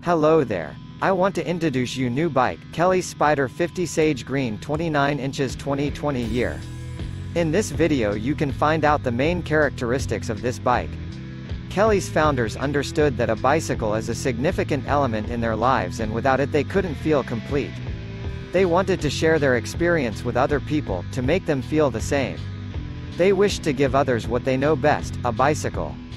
Hello there. I want to introduce you new bike, Kelly's Spider 50 Sage Green 29 inches 2020 year. In this video you can find out the main characteristics of this bike. Kelly's founders understood that a bicycle is a significant element in their lives and without it they couldn't feel complete. They wanted to share their experience with other people, to make them feel the same. They wished to give others what they know best, a bicycle.